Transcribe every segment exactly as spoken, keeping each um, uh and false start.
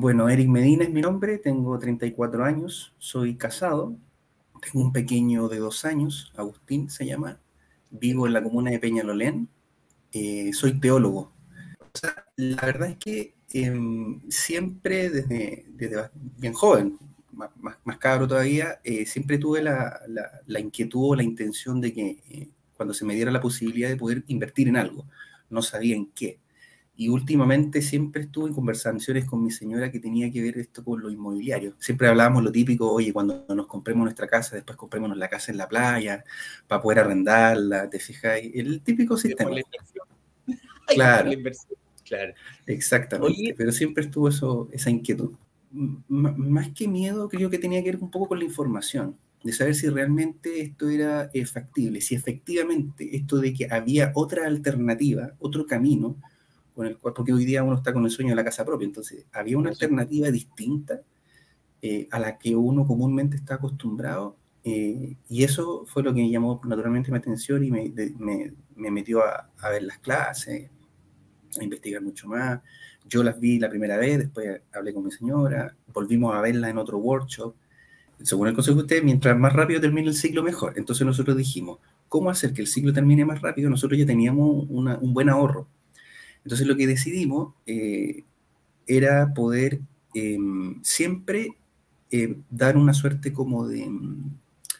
Bueno, Eric Medina es mi nombre, tengo treinta y cuatro años, soy casado, tengo un pequeño de dos años, Agustín se llama, vivo en la comuna de Peñalolén, eh, soy teólogo. La verdad es que eh, siempre desde, desde bien joven, más, más, más cabro todavía, eh, siempre tuve la, la, la inquietud o la intención de que eh, cuando se me diera la posibilidad de poder invertir en algo, no sabía en qué. Y últimamente siempre estuve en conversaciones con mi señora que tenía que ver esto con lo inmobiliario. Siempre hablábamos lo típico, oye, cuando nos compremos nuestra casa, después comprémonos la casa en la playa, para poder arrendarla, ¿te fijas? El típico Por sistema. la inversión. Claro. Por la inversión. Claro. Exactamente, Oye, pero siempre estuvo eso, esa inquietud. M más que miedo, creo que tenía que ver un poco con la información, de saber si realmente esto era eh, factible, si efectivamente esto de que había otra alternativa, otro camino, con el cual, porque hoy día uno está con el sueño de la casa propia, entonces había una alternativa distinta eh, a la que uno comúnmente está acostumbrado, eh, y eso fue lo que me llamó naturalmente mi atención y me, de, me, me metió a, a ver las clases, a investigar mucho más. Yo las vi la primera vez, después hablé con mi señora, volvimos a verlas en otro workshop. Según el consejo de ustedes, mientras más rápido termine el ciclo, mejor. Entonces nosotros dijimos, ¿cómo hacer que el ciclo termine más rápido? Nosotros ya teníamos una, un buen ahorro. Entonces lo que decidimos eh, era poder eh, siempre eh, dar una suerte como de um,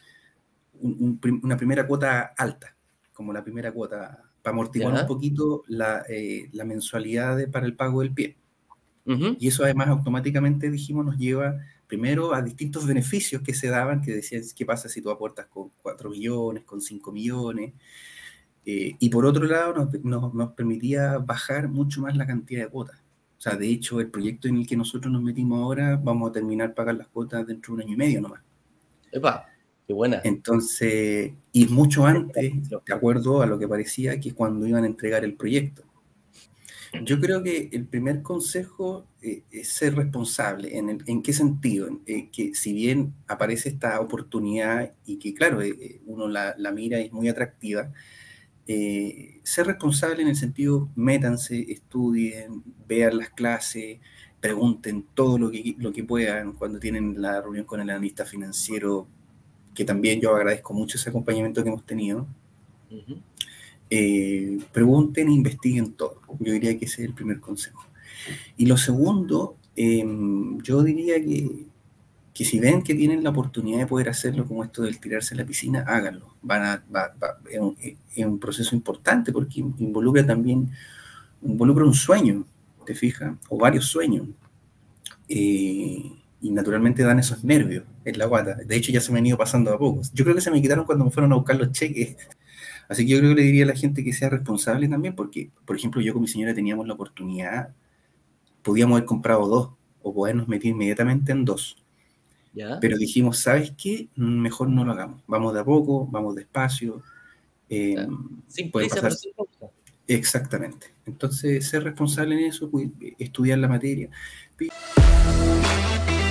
un, un, una primera cuota alta, como la primera cuota, para amortiguar ¿Ya? un poquito la, eh, la mensualidad de, para el pago del pie. Uh-huh. Y eso además automáticamente, dijimos, nos lleva primero a distintos beneficios que se daban, que decían, ¿qué pasa si tú aportas con cuatro millones, con cinco millones? Eh, y por otro lado, nos, nos, nos permitía bajar mucho más la cantidad de cuotas. O sea, de hecho, el proyecto en el que nosotros nos metimos ahora, vamos a terminar pagar las cuotas dentro de un año y medio nomás. ¡Epa! ¡Qué buena! Entonces, y mucho antes, de acuerdo a lo que parecía, que cuando iban a entregar el proyecto. Yo creo que el primer consejo eh, es ser responsable. ¿En, el, en qué sentido? Eh, que si bien aparece esta oportunidad y que, claro, eh, uno la, la mira y es muy atractiva, eh, ser responsable en el sentido, métanse, estudien, vean las clases, pregunten todo lo que, lo que puedan cuando tienen la reunión con el analista financiero, que también yo agradezco mucho ese acompañamiento que hemos tenido. Uh-huh. Eh, pregunten e investiguen todo. Yo diría que ese es el primer consejo. Y lo segundo, eh, yo diría que, que si ven que tienen la oportunidad de poder hacerlo, como esto del tirarse a la piscina, háganlo. Van a, va, va, es, un, es un proceso importante porque involucra también, involucra un sueño, ¿te fijas? O varios sueños. Eh, y naturalmente dan esos nervios en la guata. De hecho, ya se me han ido pasando a pocos. Yo creo que se me quitaron cuando me fueron a buscar los cheques. Así que yo creo que le diría a la gente que sea responsable también, porque, por ejemplo, yo con mi señora teníamos la oportunidad, podíamos haber comprado dos, o podernos meter inmediatamente en dos. ¿Ya? Pero dijimos, ¿sabes qué? Mejor no lo hagamos. Vamos de a poco, vamos despacio. Eh, Sin prisa, pero sin pausa. Exactamente. Entonces, ser responsable en eso, estudiar la materia.